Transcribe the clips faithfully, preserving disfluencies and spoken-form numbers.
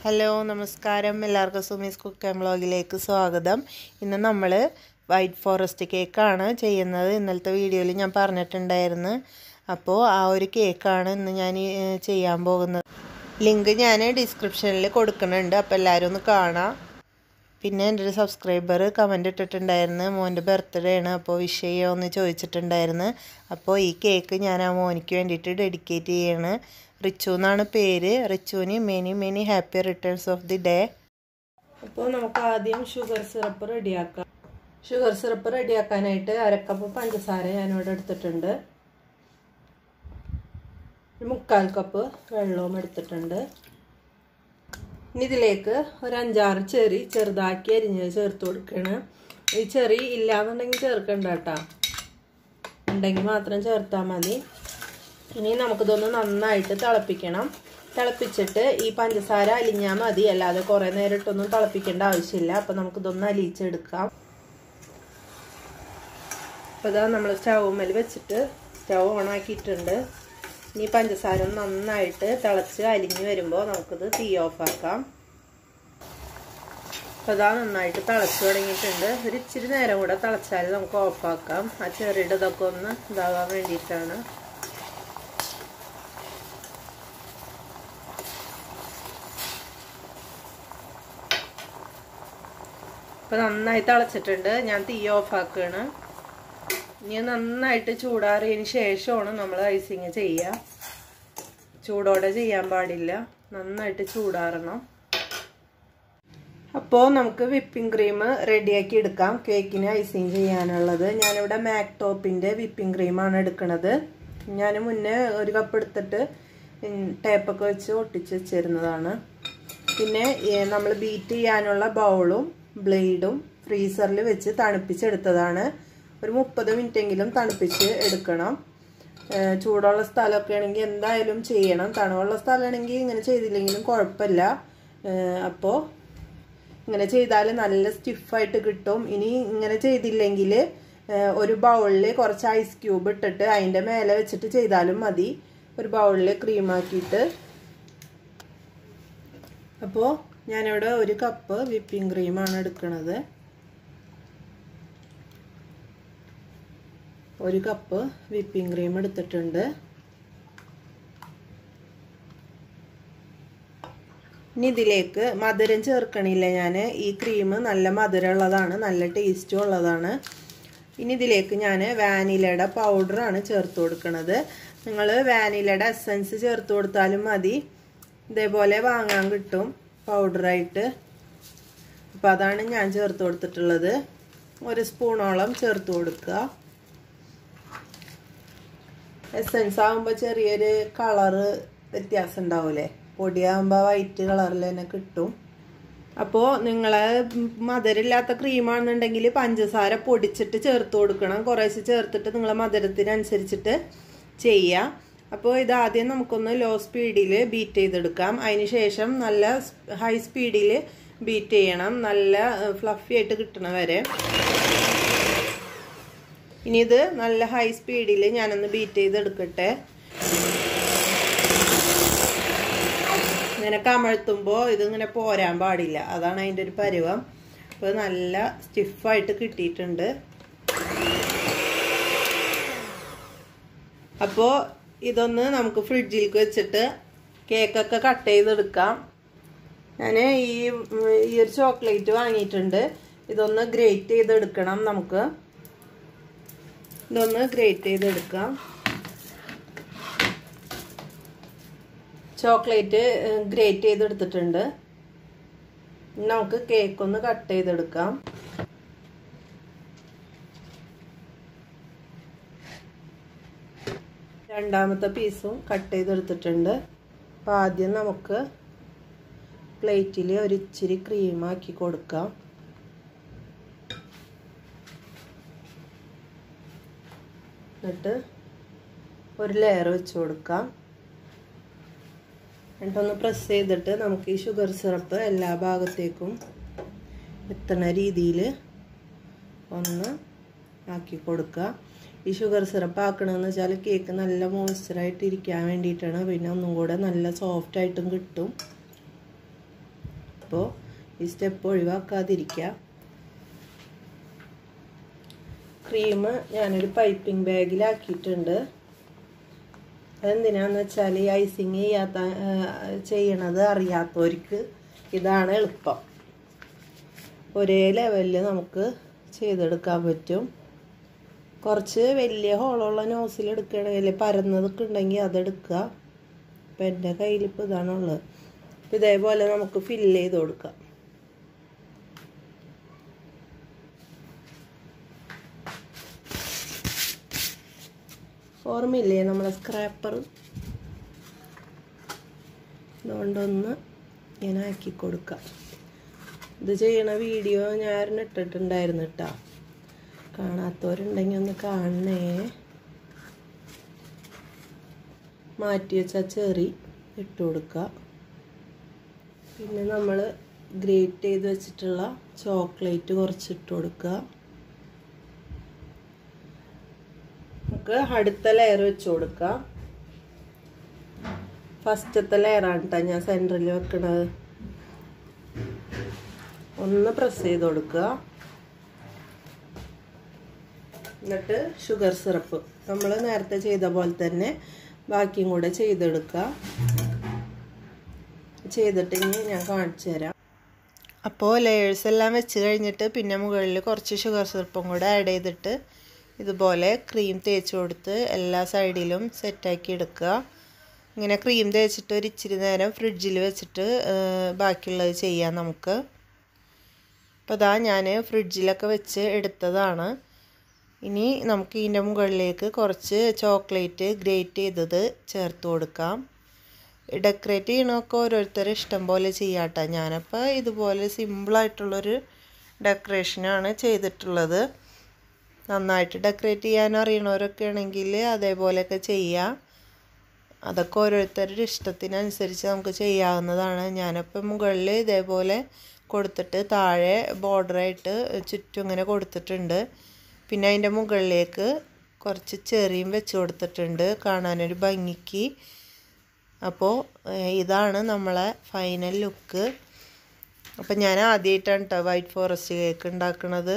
Hello നമസ്കാരം, എല്ലാവർക്കും Sumi's cook and വ്ളോഗിലേക്ക് സ്വാഗതം. ഇന്ന് നമ്മൾ വൈറ്റ് ഫോറസ്റ്റ് കേക്കാണ് ചെയ്യുന്നത്. ഇന്നലത്തെ വീഡിയോയിൽ ഞാൻ പറഞ്ഞിട്ടുണ്ടായിരുന്നു. അപ്പോൾ ആ ഒരു കേക്കാണ് ഇന്ന് ഞാൻ ചെയ്യാൻ പോകുന്നത്. ലിങ്ക് ഞാൻ ഡിസ്ക്രിപ്ഷനിൽ കൊടുക്കുന്നുണ്ട്, അപ്പോൾ എല്ലാവരും ഒന്ന് കാണാം. പിന്നെ എൻ്റെ ഒരു സബ്സ്ക്രൈബർ കമൻ്റ് ഇട്ടിട്ടുണ്ടായിരുന്നു, മോൻ്റെ ബർത്ത്ഡേ ആണ്, അപ്പോൾ വിഷ് ചെയ്യുമോ ചോദിച്ചിട്ടുണ്ടായിരുന്നു. അപ്പോൾ ഈ കേക്ക് ഞാൻ ആ മോനിക്ക് വേണ്ടിയിട്ട് ഡെഡിക്കേറ്റ് ചെയ്യാണ്. റിച്ചു എന്നാണ് പേര്. റിച്ചുവിന് many many happy returns of the day. അപ്പോൾ നമുക്ക് ആദ്യം ഷുഗർ സിറപ്പ് റെഡിയാക്കാം. ഷുഗർ സിറപ്പ് റെഡിയാക്കാനായിട്ട് അരക്കപ്പ് പഞ്ചസാര ഞാനിവിടെ എടുത്തിട്ടുണ്ട്. ഒരു മുക്കാൽ കപ്പ് വെള്ളവും എടുത്തിട്ടുണ്ട്. ഇനി ഇതിലേക്ക് ഒരു അഞ്ചാറ് ചെറി ചെറുതാക്കി അരിഞ്ഞ് ചേർത്ത് കൊടുക്കണം. ഈ ചെറി ഇല്ലാന്നുണ്ടെങ്കിൽ ചേർക്കണ്ട കേട്ടോ, ഉണ്ടെങ്കിൽ മാത്രം ചേർത്താൽ മതി. ഇനി നമുക്കിതൊന്ന് നന്നായിട്ട് തിളപ്പിക്കണം. തിളപ്പിച്ചിട്ട് ഈ പഞ്ചസാര അലിഞ്ഞാൽ മതി, അല്ലാതെ കുറേ നേരം ഇട്ടൊന്നും തിളപ്പിക്കേണ്ട ആവശ്യമില്ല. അപ്പം നമുക്കിതൊന്ന് അലിയിച്ചെടുക്കാം. അപ്പോൾ ഇതാ നമ്മൾ സ്റ്റൗമ്മേൽ വെച്ചിട്ട് സ്റ്റൗ ഓൺ ആക്കിയിട്ടുണ്ട്. ഇനി പഞ്ചസാര നന്നായിട്ട് തിളച്ച് അലിഞ്ഞ് വരുമ്പോൾ നമുക്കിത് തീ ഓഫാക്കാം. അപ്പോൾ ഇതാ നന്നായിട്ട് തിളച്ച് തുടങ്ങിയിട്ടുണ്ട്. ഒരു ഇച്ചിരി നേരം കൂടെ തിളച്ചാൽ നമുക്ക് ഓഫാക്കാം. ആ ചെറിയുടെ ഇതൊക്കെ ഒന്ന് ഇതാകാൻ വേണ്ടിയിട്ടാണ്. അപ്പോൾ നന്നായി തിളച്ചിട്ടുണ്ട്. ഞാൻ തീ ഓഫാക്കുകയാണ്. ഇനി നന്നായിട്ട് ചൂടാറിയതിന് ശേഷമാണ് നമ്മൾ ഐസിങ് ചെയ്യുക. ചൂടോടെ ചെയ്യാൻ പാടില്ല, നന്നായിട്ട് ചൂടാറണം. അപ്പോൾ നമുക്ക് വിപ്പിംഗ് ക്രീം റെഡിയാക്കി എടുക്കാം. കേക്കിന് ഐസിങ് ചെയ്യാനുള്ളത് ഞാനിവിടെ മാക് ടോപ്പിൻ്റെ വിപ്പിംഗ് ക്രീമാണ് എടുക്കുന്നത്. ഞാൻ മുന്നേ ഒരു കപ്പ് എടുത്തിട്ട് ടേപ്പൊക്കെ വെച്ച് ഒട്ടിച്ച് വെച്ചിരുന്നതാണ്. പിന്നെ നമ്മൾ ബീറ്റ് ചെയ്യാനുള്ള ബൗളും ബ്ലേഡും ഫ്രീസറിൽ വെച്ച് തണുപ്പിച്ചെടുത്തതാണ്. ഒരു മുപ്പത് മിനിറ്റെങ്കിലും തണുപ്പിച്ച് എടുക്കണം. ചൂടുള്ള സ്ഥലമൊക്കെ ആണെങ്കിൽ എന്തായാലും ചെയ്യണം. തണുവുള്ള സ്ഥലമാണെങ്കിൽ ഇങ്ങനെ ചെയ്തില്ലെങ്കിലും കുഴപ്പമില്ല. അപ്പോൾ ഇങ്ങനെ ചെയ്താൽ നല്ല സ്റ്റിഫായിട്ട് കിട്ടും. ഇനി ഇങ്ങനെ ചെയ്തില്ലെങ്കിൽ ഒരു ബൗളിൽ കുറച്ച് ഐസ് ക്യൂബ് ഇട്ടിട്ട് അതിൻ്റെ മേലെ വെച്ചിട്ട് ചെയ്താലും മതി. ഒരു ബൗളിൽ ക്രീമാക്കിയിട്ട്. അപ്പോൾ ഞാനിവിടെ ഒരു കപ്പ് വിപ്പിംഗ് ക്രീമാണ് എടുക്കുന്നത്. ഒരു കപ്പ് വിപ്പിംഗ് ക്രീം എടുത്തിട്ടുണ്ട്. ഇനി ഇതിലേക്ക് മധുരം ചേർക്കണില്ല ഞാൻ. ഈ ക്രീം നല്ല മധുരമുള്ളതാണ്, നല്ല ടേസ്റ്റും ഉള്ളതാണ്. ഇനി ഇതിലേക്ക് ഞാൻ വാനിലയുടെ പൗഡറാണ് ചേർത്ത് കൊടുക്കുന്നത്. നിങ്ങൾ വാനിലയുടെ എസൻസ് ചേർത്ത് കൊടുത്താലും മതി, ഇതേപോലെ വാങ്ങാൻ കിട്ടും പൗഡറായിട്ട്. അപ്പോൾ അതാണ് ഞാൻ ചേർത്ത് കൊടുത്തിട്ടുള്ളത്. ഒരു സ്പൂണോളം ചേർത്ത് കൊടുക്കുക. എസൻസ് ആകുമ്പോൾ ചെറിയൊരു കളറ് വ്യത്യാസം ഉണ്ടാവില്ലേ, പൊടിയാകുമ്പോൾ വൈറ്റ് കളറിൽ തന്നെ കിട്ടും. അപ്പോൾ നിങ്ങൾ മധുരമില്ലാത്ത ക്രീമാണെന്നുണ്ടെങ്കിൽ പഞ്ചസാര പൊടിച്ചിട്ട് ചേർത്ത് കൊടുക്കണം. കുറേശ്ശെ ചേർത്തിട്ട് നിങ്ങളെ മധുരത്തിനനുസരിച്ചിട്ട് ചെയ്യുക. അപ്പോൾ ഇതാദ്യം നമുക്കൊന്ന് ലോ സ്പീഡിൽ ബീറ്റ് ചെയ്തെടുക്കാം. അതിന് ശേഷം നല്ല ഹൈ സ്പീഡിൽ ബീറ്റ് ചെയ്യണം, നല്ല ഫ്ലഫി ആയിട്ട് കിട്ടണ വരെ. ഇനി ഇത് നല്ല ഹൈ സ്പീഡിൽ ഞാനൊന്ന് ബീറ്റ് ചെയ്തെടുക്കട്ടെ. ഇങ്ങനെ കമഴ്ത്തുമ്പോൾ ഇതിങ്ങനെ പോരാൻ പാടില്ല, അതാണ് അതിൻ്റെ ഒരു പരുവം. അപ്പോൾ നല്ല സ്റ്റിഫായിട്ട് കിട്ടിയിട്ടുണ്ട്. അപ്പോൾ ഇതൊന്ന് നമുക്ക് ഫ്രിഡ്ജിലേക്ക് വെച്ചിട്ട് കേക്കൊക്കെ കട്ട് ചെയ്തെടുക്കാം. ഞാൻ ഈ ഈ ഒരു ചോക്ലേറ്റ് വാങ്ങിയിട്ടുണ്ട്. ഇതൊന്ന് ഗ്രേറ്റ് ചെയ്തെടുക്കണം. നമുക്ക് ഇതൊന്ന് ഗ്രേറ്റ് ചെയ്തെടുക്കാം. ചോക്ലേറ്റ് ഗ്രേറ്റ് ചെയ്തെടുത്തിട്ടുണ്ട്. നമുക്ക് കേക്കൊന്ന് കട്ട് ചെയ്തെടുക്കാം. രണ്ടാമത്തെ പീസും കട്ട് ചെയ്തെടുത്തിട്ടുണ്ട്. അപ്പോൾ ആദ്യം നമുക്ക് പ്ലേറ്റിൽ ഒരു ഇച്ചിരി ക്രീമാക്കി കൊടുക്കാം. എന്നിട്ട് ഒരു ലെയർ വെച്ച് കൊടുക്കാം. എന്നിട്ടൊന്ന് പ്രസ് ചെയ്തിട്ട് നമുക്ക് ഈ ഷുഗർ സിറപ്പ് എല്ലാ ഭാഗത്തേക്കും എത്തുന്ന രീതിയിൽ ഒന്ന് ആക്കി കൊടുക്കുക. ഈ ഷുഗർ സിറപ്പ് ആക്കണമെന്ന് വെച്ചാൽ കേക്ക് നല്ല മോയ്സ്ചറായിട്ട് ഇരിക്കാൻ വേണ്ടിയിട്ടാണ്. പിന്നെ ഒന്നും കൂടെ നല്ല സോഫ്റ്റായിട്ടും കിട്ടും. അപ്പോൾ ഈ സ്റ്റെപ്പ് ഒഴിവാക്കാതിരിക്കുക. ക്രീം ഞാനൊരു പൈപ്പിംഗ് ബാഗിലാക്കിയിട്ടുണ്ട്. അതെന്തിനാന്ന് വെച്ചാൽ ഈ ഐസിങ് ചെയ്യാത്ത ചെയ്യണത് അറിയാത്തവർക്ക് ഇതാണ് എളുപ്പം. ഒരേ ലെവലിൽ നമുക്ക് ചെയ്തെടുക്കാൻ പറ്റും. കുറച്ച് വലിയ ഹോളുള്ള നോസിൽ എടുക്കുകയാണെങ്കിൽ പരന്നതൊക്കെ ഉണ്ടെങ്കിൽ അതെടുക്കുക. ഇപ്പം എൻ്റെ കയ്യിലിപ്പോൾ ഇതാണുള്ളത്. അപ്പം ഇതേപോലെ നമുക്ക് ഫില്ല് ചെയ്ത് കൊടുക്കാം. ഓർമ്മയില്ലേ നമ്മളെ സ്ക്രാപ്പർ? അതുകൊണ്ടൊന്ന് ഇങ്ങനെ ആക്കി കൊടുക്കാം. ഇത് ചെയ്യണ വീഡിയോ ഞാൻ ഇട്ടിട്ടുണ്ടായിരുന്നു കേട്ടോ. കാണാത്തവരുണ്ടെങ്കിൽ ഒന്ന് കാണണേ. മാറ്റി വെച്ച ചെറി ഇട്ട് കൊടുക്കുക. പിന്നെ നമ്മൾ ഗ്രേറ്റ് ചെയ്ത് വെച്ചിട്ടുള്ള ചോക്ലേറ്റ് കുറച്ച് ഇട്ട് കൊടുക്കുക. നമുക്ക് അടുത്ത ലെയർ വെച്ച് കൊടുക്കാം. ഫസ്റ്റത്തെ ലെയറാണ് കേട്ടോ ഞാൻ സെൻറ്ററിൽ വെക്കണത്. ഒന്ന് പ്രസ് ചെയ്ത് കൊടുക്കുക. എന്നിട്ട് ഷുഗർ സിറപ്പ് നമ്മൾ നേരത്തെ ചെയ്ത പോലെ തന്നെ ബാക്കിയും കൂടെ ചെയ്തെടുക്കുക. ചെയ്തിട്ടെങ്കിൽ ഞാൻ കാണിച്ചു തരാം. അപ്പോൾ ലെയേഴ്സ് എല്ലാം വെച്ച് കഴിഞ്ഞിട്ട് പിന്നെ മുകളിൽ കുറച്ച് ഷുഗർ സിറപ്പും കൂടെ ആഡ് ചെയ്തിട്ട് ഇതുപോലെ ക്രീം തേച്ച് കൊടുത്ത് എല്ലാ സൈഡിലും സെറ്റാക്കി എടുക്കുക. ഇങ്ങനെ ക്രീം തേച്ചിട്ട് ഒരു ഇച്ചിരി നേരം ഫ്രിഡ്ജിൽ വെച്ചിട്ട് ബാക്കിയുള്ളത് ചെയ്യാം നമുക്ക്. അപ്പോൾ ഇതാ ഞാൻ ഫ്രിഡ്ജിലൊക്കെ വെച്ച് എടുത്തതാണ്. ഇനി നമുക്ക് ഇതിൻ്റെ മുകളിലേക്ക് കുറച്ച് ചോക്ലേറ്റ് ഗ്രേറ്റ് ചെയ്തത് ചേർത്ത് കൊടുക്കാം. ഡെക്കറേറ്റ് ചെയ്യണമൊക്കെ ഓരോരുത്തരും ഇഷ്ടം പോലെ ചെയ്യാട്ടോ. ഞാനപ്പോൾ ഇതുപോലെ സിമ്പിളായിട്ടുള്ളൊരു ഡെക്കറേഷനാണ് ചെയ്തിട്ടുള്ളത്. നന്നായിട്ട് ഡെക്കറേറ്റ് ചെയ്യാൻ അറിയണവരൊക്കെ ആണെങ്കിൽ അതേപോലെയൊക്കെ ചെയ്യാം. അതൊക്കെ ഓരോരുത്തരുടെ ഇഷ്ടത്തിനനുസരിച്ച് നമുക്ക് ചെയ്യാവുന്നതാണ്. ഞാനിപ്പോൾ മുകളിൽ ഇതേപോലെ കൊടുത്തിട്ട് താഴെ ബോർഡറായിട്ട് ചുറ്റും ഇങ്ങനെ കൊടുത്തിട്ടുണ്ട്. പിന്നെ അതിൻ്റെ മുകളിലേക്ക് കുറച്ച് ചെറിയും വെച്ച് കൊടുത്തിട്ടുണ്ട് കാണാനൊരു ഭംഗിക്ക്. അപ്പോൾ ഇതാണ് നമ്മളെ ഫൈനൽ ലുക്ക്. അപ്പം ഞാൻ ആദ്യമായിട്ടാണ് കേട്ടോ വൈറ്റ് ഫോറസ്റ്റ് കേക്ക് ഉണ്ടാക്കുന്നത്.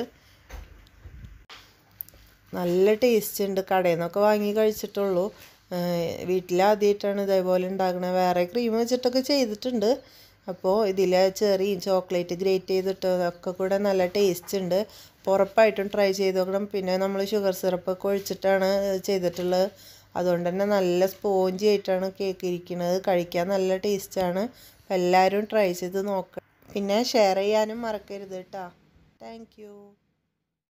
നല്ല ടേസ്റ്റ് ഉണ്ട്. കടയിൽ നിന്നൊക്കെ വാങ്ങി കഴിച്ചിട്ടുള്ളൂ. വീട്ടിൽ ആദ്യമായിട്ടാണ് ഇതേപോലെ ഉണ്ടാക്കുന്നത്. വേറെ ക്രീം വെച്ചിട്ടൊക്കെ ചെയ്തിട്ടുണ്ട്. അപ്പോൾ ഇതിൽ ചെറിയും ചോക്ലേറ്റ് ഗ്രേറ്റ് ചെയ്തിട്ട് ഒക്കെ കൂടെ നല്ല ടേസ്റ്റ് ഉണ്ട്. അപ്പോൾ ഉറപ്പായിട്ടും ട്രൈ ചെയ്ത് നോക്കണം. പിന്നെ നമ്മൾ ഷുഗർ സിറപ്പൊക്കെ ഒഴിച്ചിട്ടാണ് ചെയ്തിട്ടുള്ളത്. അതുകൊണ്ട് തന്നെ നല്ല സ്പോഞ്ചി ആയിട്ടാണ് കേക്ക് ഇരിക്കുന്നത്. കഴിക്കാൻ നല്ല ടേസ്റ്റാണ്. അപ്പോൾ എല്ലാവരും ട്രൈ ചെയ്ത് നോക്കണം. പിന്നെ ഷെയർ ചെയ്യാനും മറക്കരുത് കേട്ടോ. Thank U.